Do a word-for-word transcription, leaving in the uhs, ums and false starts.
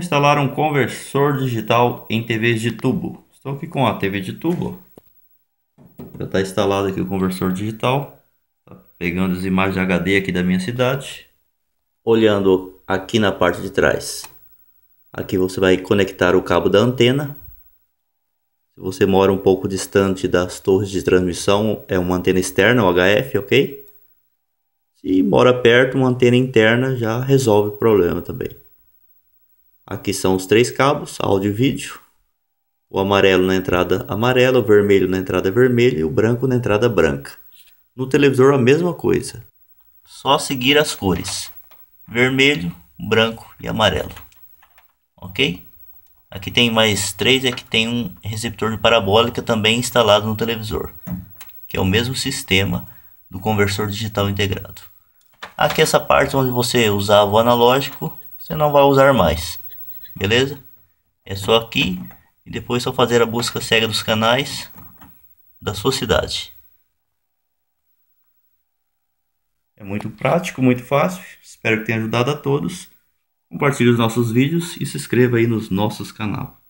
instalar um conversor digital em T Vs de tubo. Estou aqui com a T V de tubo. Já está instalado aqui o conversor digital. Tá pegando as imagens H D aqui da minha cidade. Olhando aqui na parte de trás. Aqui você vai conectar o cabo da antena. Se você mora um pouco distante das torres de transmissão, é uma antena externa, o H F, ok? Se mora perto, uma antena interna já resolve o problema também. Aqui são os três cabos, áudio e vídeo. O amarelo na entrada amarela, o vermelho na entrada vermelha e o branco na entrada branca. No televisor a mesma coisa. Só seguir as cores. Vermelho, branco e amarelo. Ok? Aqui tem mais três, aqui tem um receptor de parabólica também instalado no televisor. Que é o mesmo sistema do conversor digital integrado. Aqui essa parte onde você usava o analógico, você não vai usar mais. Beleza? É só aqui e depois só fazer a busca cega dos canais da sua cidade. É muito prático, muito fácil. Espero que tenha ajudado a todos. Compartilhe os nossos vídeos e se inscreva aí nos nossos canais.